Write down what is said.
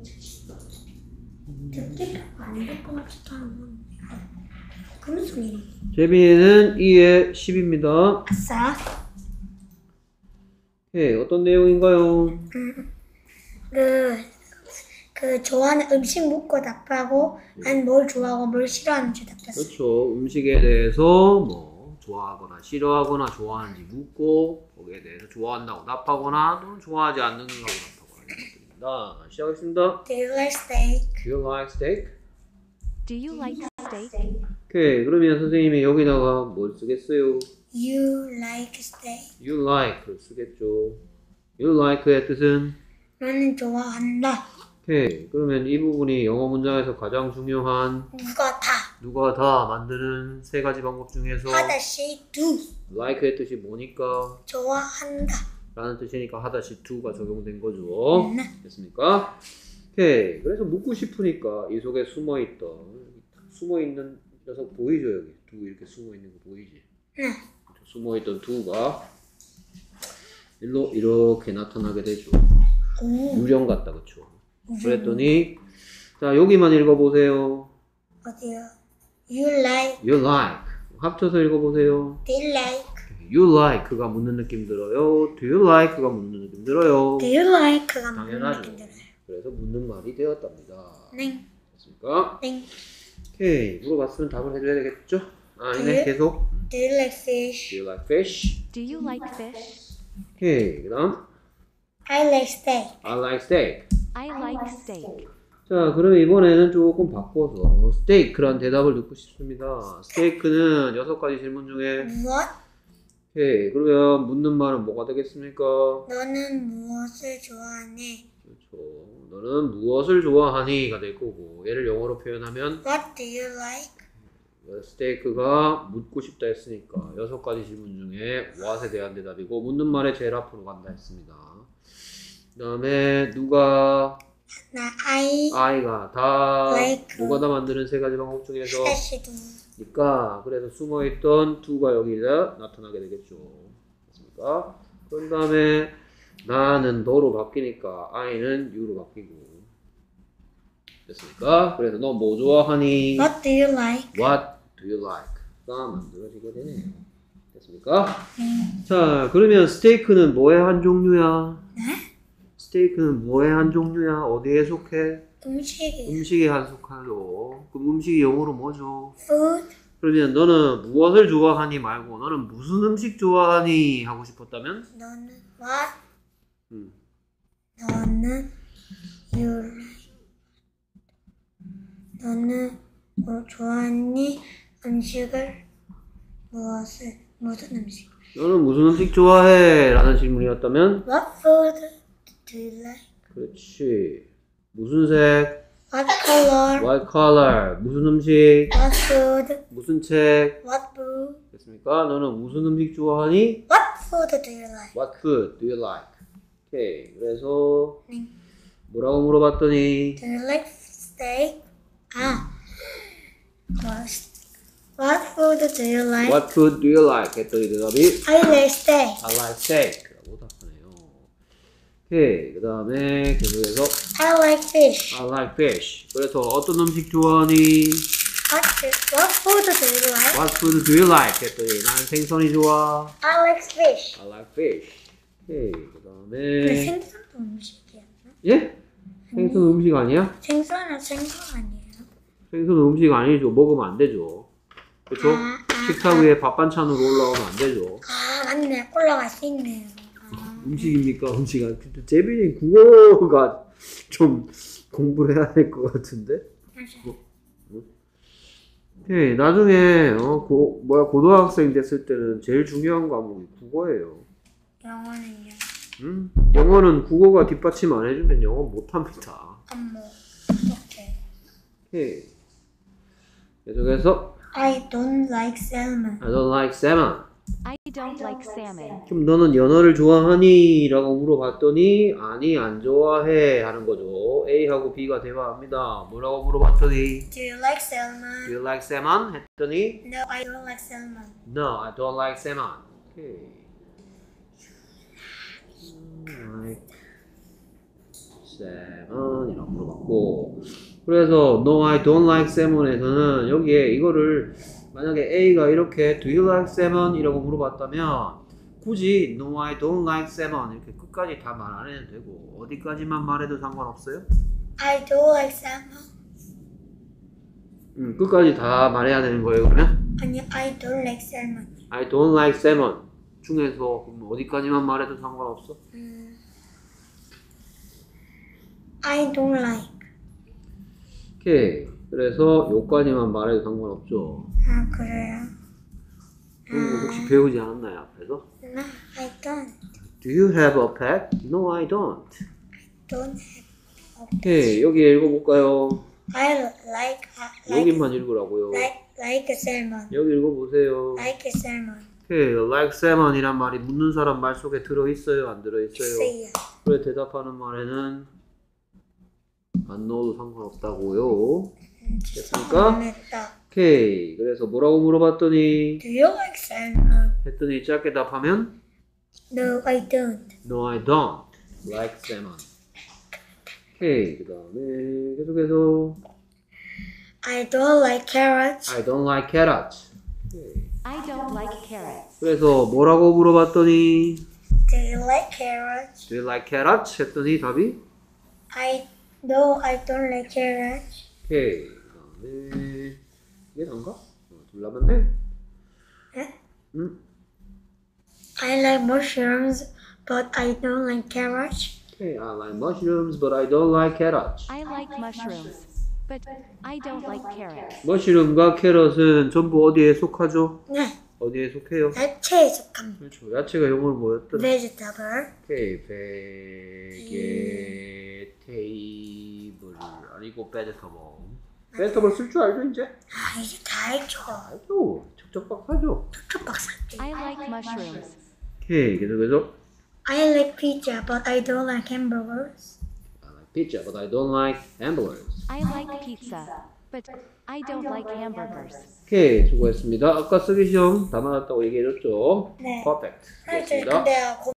듣기도 안 될 것 같지도 않아. 그 무슨 일이야? 재빈이는 2에 10입니다. 아싸. 오케이, 어떤 내용인가요? 그 좋아하는 음식 묻고 답하고 난 뭘 좋아하고 뭘 싫어하는지 답했어. 그렇죠. 음식에 대해서 뭐 좋아하거나 싫어하거나 좋아하는지 묻고 거기에 대해서 좋아한다고 답하거나 또는 좋아하지 않는다고 답하거나 이런 것들입니다. 시작하겠습니다. Do you like steak? Do you like steak? Do you like steak? 오케이, 그러면 선생님이 여기다가 뭘 쓰겠어요? You like steak? You like를 쓰겠죠. You like의 뜻은? 너는 좋아한다. 오케이, 그러면 이 부분이 영어 문장에서 가장 중요한 누가 다 만드는 세 가지 방법 중에서 하다시 do like의 뜻이 뭐니까? 좋아한다. 라는 뜻이니까 하다시 do가 적용된 거죠. 됐습니까? 오케이, 그래서 묻고 싶으니까 이 속에 숨어있는 녀석 보이죠? 여기 do 이렇게 숨어있는 거 보이지? 네. 숨어있던 do가 일로 이렇게 나타나게 되죠. 오. 유령 같다, 그쵸? 그랬더니 자, 여기만 읽어보세요. 어디요? You like, You like 합쳐서 읽어보세요. do you like, You like가 묻는 느낌 들어요. Do you like가 묻는 느낌 들어요. do you like가 당연하죠. 묻는 느낌 들어요. 그래서 묻는 말이 되었답니다. 네. 됐습니까? 네. 오케이, 물어봤으면 답을 해줘야 되겠죠? 아니네, 계속. Do you like fish? Do you like fish? Do you like fish? 오케이, 그 다음 I like steak. I like steak. I like steak. 자, 그럼 이번에는 조금 바꿔서 스테이크란 대답을 듣고 싶습니다. 스테이크는 6가지 질문 중에 무엇? 오케이, 그러면 묻는 말은 뭐가 되겠습니까? 너는 무엇을 좋아하니? 그렇죠. 너는 무엇을 좋아하니?가 될 거고, 얘를 영어로 표현하면 What do you like? 스테이크가 묻고 싶다 했으니까 6가지 질문 중에 what에 대한 대답이고 묻는 말에 제일 앞으로 간다 했습니다. 그 다음에 누가 나 I가 다 like 누가 다 만드는 3가지 방법 중에서 하다시 do. 니까 그래서 숨어있던 do가 여기다 나타나게 되겠죠. 됐습니까? 그런 다음에 나는 너로 바뀌니까 I는 you로 바뀌고 됐습니까? 그래서 너 뭐 좋아하니? What do you like? What do you like? 가 만들어지게 되네요. 됐습니까? 자, 그러면 스테이크는 뭐의 한 종류야? 네? 스테이크는 뭐의 한 종류야? 어디에 속해? 음식이. 음식에 한 속하죠. 그럼 음식이 영어로 뭐죠? Food. 그러면 너는 무엇을 좋아하니 말고 너는 무슨 음식 좋아하니 하고 싶었다면? 너는 what? 너는 you like. 너는 뭐 좋아하니? 음식을 무슨 음식? 너는 무슨 음식 좋아해? 라는 질문이었다면? What food do you like? 그렇지. 무슨 색? What color? What color? 무슨 음식? What food? 무슨 책? What book? 됐습니까? 너는 무슨 음식 좋아하니? What food do you like? What food do you like? 오케이. 그래서 네. 뭐라고 물어봤더니 Do you like steak? What food do you like? What food do you like? 했더니 대답이 I like steak. I like steak 라고 답하네요. 오케이. 그 다음에 계속해서 I like fish. I like fish. 그래서 어떤 음식 좋아하니? What food do you like? What food do you like? 했더니 나는 생선이 좋아. I like fish. I like fish. 오케이. 그 근데 다음에 생선도 음식이었나? 예? 생선 음식 아니야? 생선 아니에요? 생선 음식 아니죠. 먹으면 안 되죠. 그쵸? 식탁 위에 밥 반찬으로 올라오면 안 되죠. 맞네. 올라갈 수 있네요. 음식입니까? 음식 아니 근데 재빈이 국어가 좀 공부를 해야 될 것 같은데? 오케이. 나중에 고등학생 됐을 때는 제일 중요한 과목이 국어예요. 영어는요? 영어는 국어가 뒷받침 안 해주면 영어 못합니다. 어떡해. 오케이. 계속해서 I don't like salmon. I don't like salmon. I don't like salmon. 그럼 너는 연어를 좋아하니? 라고 물어봤더니 아니 안 좋아해 하는 거죠. A하고 B가 대화합니다. 뭐라고 물어봤더니 Do you like salmon? Do you like salmon? 했더니 No, I don't like salmon. No, I don't like salmon. 오케이. Like salmon이라고 물어봤고, 그래서 no, I don't like salmon에서는 여기에 이거를 만약에 A가 이렇게 do you like salmon? 이라고 물어봤다면 굳이 no, I don't like salmon 이렇게 끝까지 다 말 안 해도 되고 어디까지만 말해도 상관없어요? I do like salmon. 끝까지 다 말해야 되는 거예요 그러면? 아니, I don't like salmon. I don't like salmon 중에서 그럼 어디까지만 말해도 상관없어? I don't like. 오케이. 그래서 요까지만 말해도 상관없죠. 아, 그래요? 그런 거 혹시 배우지 않았나요 앞에서? No, I don't. Do you have a pet? No, I don't. Don't have. 오케이. 여기 읽어볼까요? I like 여기만 읽으라고요. like salmon. 여기 읽어보세요. Like salmon. 오케이. Like salmon이란 말이 묻는 사람 말 속에 들어있어요? 안 들어있어요? 있어요. 그래 대답하는 말에는 안 넣어도 상관없다고요. 됐습니까? 됐다. 오케이. 그래서 뭐라고 물어봤더니 Do you like salmon? 했더니 짧게 답하면 No, I don't. No, I don't like salmon. 오케이. 그 다음에 계속해서 I don't like carrots. I don't like carrots. 오케이. I don't like carrots. 그래서 뭐라고 물어봤더니 Do you like carrots? Do you like carrots? 했더니 답이 No, I don't like carrots. 오케이. 그 다음에 이게 난가? 둘 남았네? 네? 응? I like mushrooms, but I don't like carrots. Okay, I like mushrooms, but I don't like carrots. I like mushrooms, but I don't like carrots. 머쉬룸과 캐럿은 전부 어디에 속하죠? 네, 어디에 속해요? 야채에 속합니다. 그렇죠. 야채가 영어로 뭐였더라? Vegetable. 오케이, 베게테이블 아니고 베지터블. 베지터블 쓸 줄 알죠 이제? 아, 이제 다 알죠. 알죠. 척척박하죠. 촉촉 박사. I like mushrooms. 오케이, 계속해서 I like pizza, but I don't like hamburgers. I like pizza, but I don't like hamburgers. I like pizza, but I don't like hamburgers. 오케이, 수고했습니다. 아까 쓰기 시험 다 맞았다고 얘기해줬죠? 네. Perfect. 아니, 저 수고했습니다. 근데